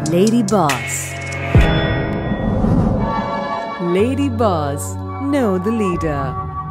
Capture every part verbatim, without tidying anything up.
Lady Boss. Lady Boss, know the leader.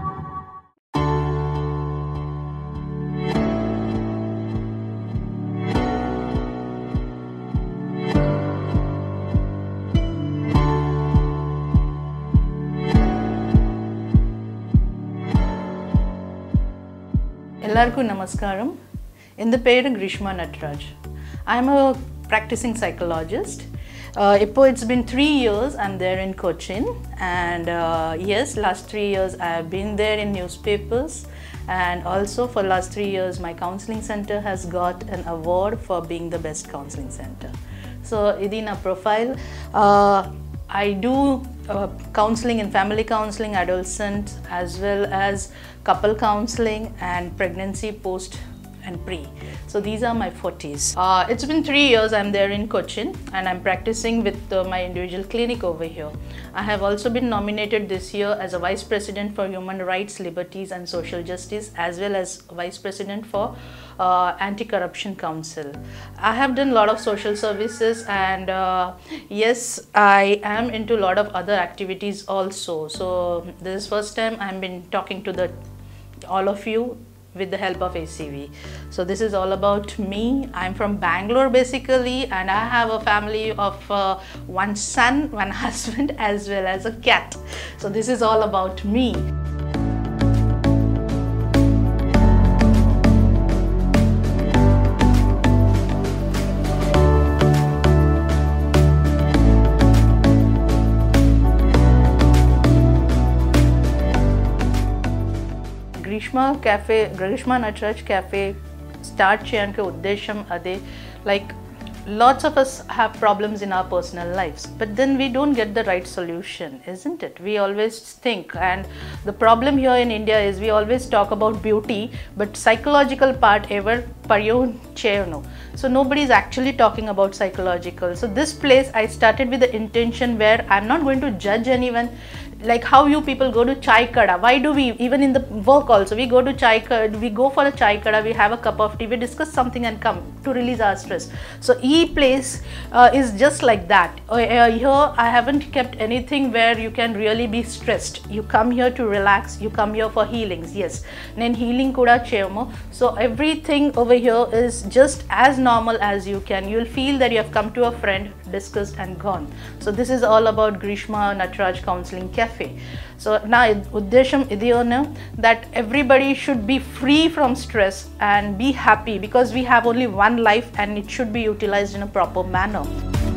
Ellarku namaskaram. In the pair Grishma Nataraj. I am a practicing psychologist. Uh, it's been three years I'm there in Cochin, and uh, yes, last three years I have been there in newspapers, and also for last three years my counseling center has got an award for being the best counseling center. So idi na profile. Uh, I do uh, counseling in family counseling, adolescent, as well as couple counseling and pregnancy, post and pre. So these are my forties. Uh, it's been three years I'm there in Cochin, and I'm practicing with uh, my individual clinic over here. I have also been nominated this year as a Vice President for Human Rights, Liberties and Social Justice, as well as Vice President for uh, Anti-Corruption Council. I have done a lot of social services, and uh, yes, I am into a lot of other activities also. So this is first time I've been talking to the all of you with the help of A C V. So this is all about me. I'm from Bangalore basically, and I have a family of uh, one son, one husband, as well as a cat. So this is all about me. Grishma Cafe, Grishma Nataraj Cafe start cheyanke uddesham ade, like lots of us have problems in our personal lives, but then we don't get the right solution, isn't it? We always think, and the problem here in India is we always talk about beauty, but psychological part ever paryon cheyano. So nobody is actually talking about psychological. So this place I started with the intention where I'm not going to judge anyone. Like how you people go to chai kada, why do we, even in the work also, we go to chai kada, we go for a chai kada, we have a cup of tea, we discuss something and come to release our stress. So e place uh, is just like that. Uh, uh, here I haven't kept anything where you can really be stressed. You come here to relax, you come here for healings, yes. Then healing kuda cheyamo. So everything over here is just as normal as you can. You'll feel that you have come to a friend, discussed and gone. So this is all about Grishma Nataraj Counseling Cafe. So now uddesham idiyona that everybody should be free from stress and be happy, because we have only one life and it should be utilized in a proper manner.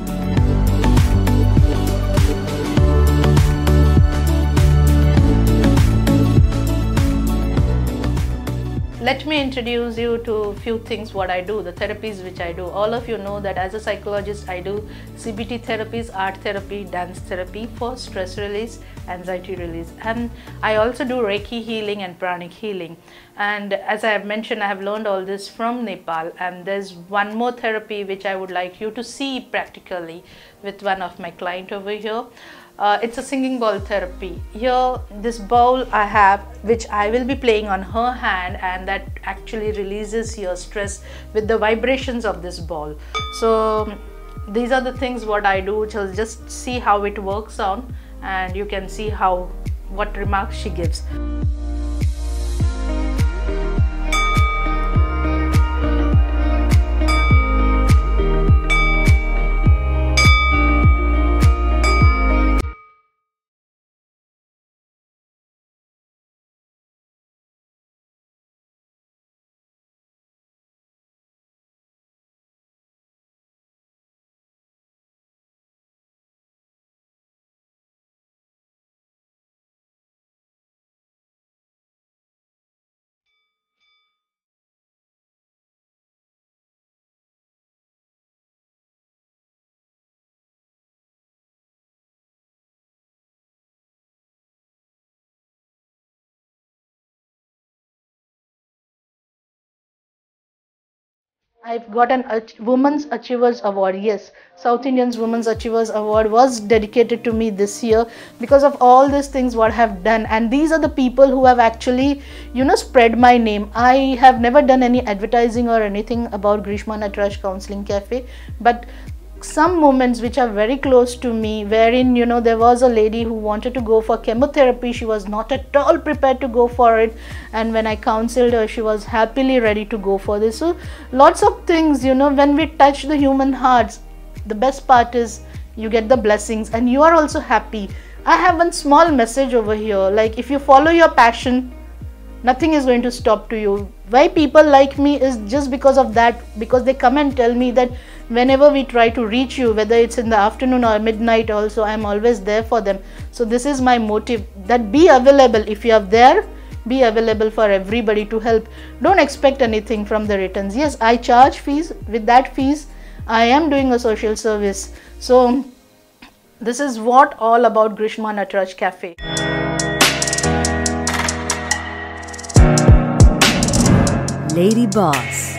Let me introduce you to a few things what I do, the therapies which I do. All of you know that as a psychologist I do C B T therapies, art therapy, dance therapy for stress release, anxiety release, and I also do Reiki healing and pranic healing. And as I have mentioned, I have learned all this from Nepal, and there's one more therapy which I would like you to see practically with one of my client over here. Uh, it's a singing bowl therapy. Here, this bowl I have, which I will be playing on her hand, and that actually releases your stress with the vibrations of this ball. So these are the things what I do, which I'll just see how it works on, and you can see how, what remarks she gives. I've got an Ach- Women's Achievers Award. Yes, South Indians Women's Achievers Award was dedicated to me this year because of all these things what I have done. And these are the people who have actually, you know, spread my name. I have never done any advertising or anything about Grishma Nataraj Counseling Cafe, but some moments which are very close to me, wherein, you know, there was a lady who wanted to go for chemotherapy. She was not at all prepared to go for it, and when I counseled her, she was happily ready to go for this. So lots of things, you know, when we touch the human hearts, the best part is you get the blessings and you are also happy. I have one small message over here, like if you follow your passion, nothing is going to stop to you. Why people like me is just because of that, because they come and tell me that whenever we try to reach you, whether it's in the afternoon or midnight also, I'm always there for them. So this is my motive, that be available. If you are there, be available for everybody to help. Don't expect anything from the returns. Yes, I charge fees. With that fees, I am doing a social service. So this is what all about Grishma Nataraj Cafe. Lady Boss.